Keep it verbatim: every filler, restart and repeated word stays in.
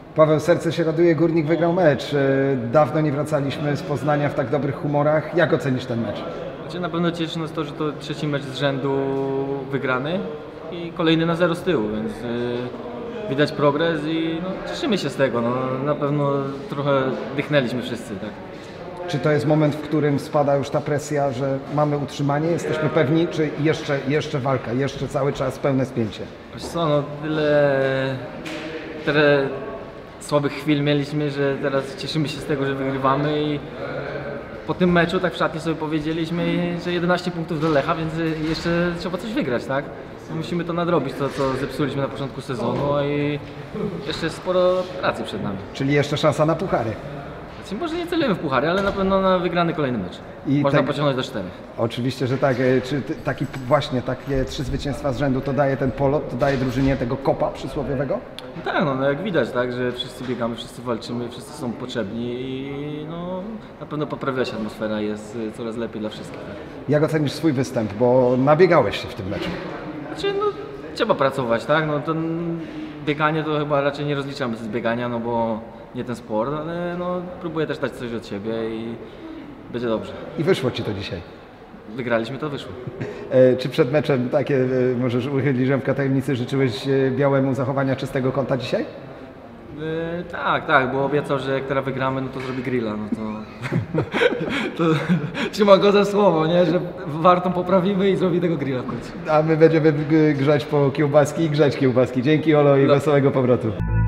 Paweł, serce się raduje, Górnik wygrał mecz. Dawno nie wracaliśmy z Poznania w tak dobrych humorach. Jak ocenisz ten mecz? Znaczy, na pewno cieszy nas to, że to trzeci mecz z rzędu wygrany i kolejny na zero z tyłu, więc yy, widać progres i no, cieszymy się z tego. No, na pewno trochę dychnęliśmy wszyscy. Tak? Czy to jest moment, w którym spada już ta presja, że mamy utrzymanie, jesteśmy pewni, czy jeszcze, jeszcze walka, jeszcze cały czas pełne spięcie? Wiesz co, no tyle, tyle słabych chwil mieliśmy, że teraz cieszymy się z tego, że wygrywamy i po tym meczu tak w szatni sobie powiedzieliśmy, że jedenaście punktów do Lecha, więc jeszcze trzeba coś wygrać, tak? Musimy to nadrobić, to co zepsuliśmy na początku sezonu i jeszcze jest sporo pracy przed nami. Czyli jeszcze szansa na puchary. Znaczy, może nie celujemy w puchary, ale na pewno na wygrany kolejny mecz. I Można tak, pociągnąć do czterech. Oczywiście, że tak. Czy taki właśnie takie trzy zwycięstwa z rzędu to daje ten polot, to daje drużynie tego kopa przysłowiowego? No tak, no, no jak widać, tak, że wszyscy biegamy, wszyscy walczymy, wszyscy są potrzebni i no, na pewno poprawia się atmosfera, jest coraz lepiej dla wszystkich. Tak. Jak ocenisz swój występ, bo nabiegałeś się w tym meczu? Znaczy, no, trzeba pracować, tak? No, to bieganie to chyba raczej nie rozliczamy z biegania, no bo nie ten sport, ale no, próbuję też dać coś od siebie i będzie dobrze. I wyszło Ci to dzisiaj? Wygraliśmy, to wyszło. E, czy przed meczem takie, e, możesz uchylić rzębka tajemnicy, życzyłeś e, Białemu zachowania czystego konta dzisiaj? Yy, tak, tak, bo obiecał, że jak teraz wygramy, no to zrobi grilla, no to, to trzymam go za słowo, nie? Że wartą poprawimy i zrobi tego grilla w końcu. A my będziemy grzać po kiełbaski i grzać kiełbaski. Dzięki, Olo, i wesołego powrotu.